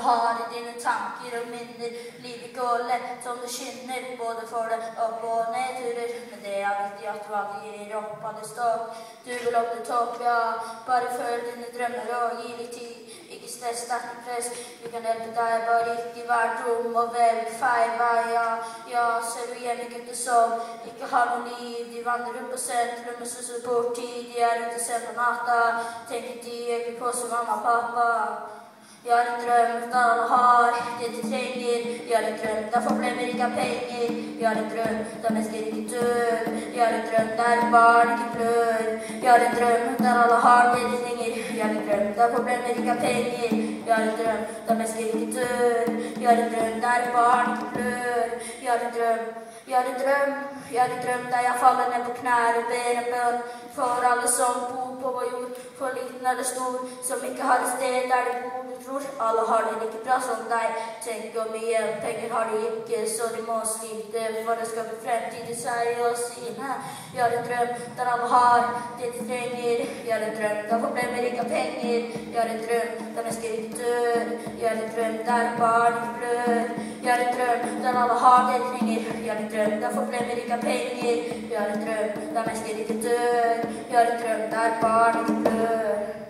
har i dine tanker og minner. Livet går lett som det skinner, både for det opp- og nedturer. Men det er viktig at du aldri gir opp av det ståk. Du vil opp til topp, ja. Bare følg dine drømmer og gi litt tid. Ikke stress, sterkt press. Vi kan hjelpe deg, bare ikke vær dum og velg feil vei, ja. Ja, ser du hjemme gutter som ikke har noe liv. De vandrer rundt på sentrum og susser bort tid. De er ute sent på natta. Tenker de ikke på som mamma og pappa. Jeg har en drøm der alle har det de trenger. Jeg har en drøm der problemer ikke har penger. Jeg har en drøm der mennesker ikke dør. Jeg har en drøm der barn ikke blør. Jeg har en drøm der alle har det de trenger. Jeg har en drøm der problemer ikke har penger. Jeg har en drøm der mennesker ikke dør. Jeg har en drøm der barn ikke blør. Jeg har en drøm. Jeg har en drøm, jeg har en drøm der jeg faller ned på knær og ber en bønn for alle som bor på vår jord, for liten eller stor, som ikke har et sted der de bor. Du tror alle har det like bra som deg. Tenk hvor mye penger har de ikke, så de må slite for å skape fremtid i seg og sine. Jeg har en drøm der alle har det de trenger. Jeg har en drøm der problemer ikke har penger. Jeg har en drøm der mennesker ikke dør. Jeg har en drøm der barn ikke blør. Jeg har en drøm der alle har det de trenger. Jeg har en drøm der problemer ikke har penger. Jeg har en drøm der mennesker ikke dør. Jeg har en drøm der barn ikke blør.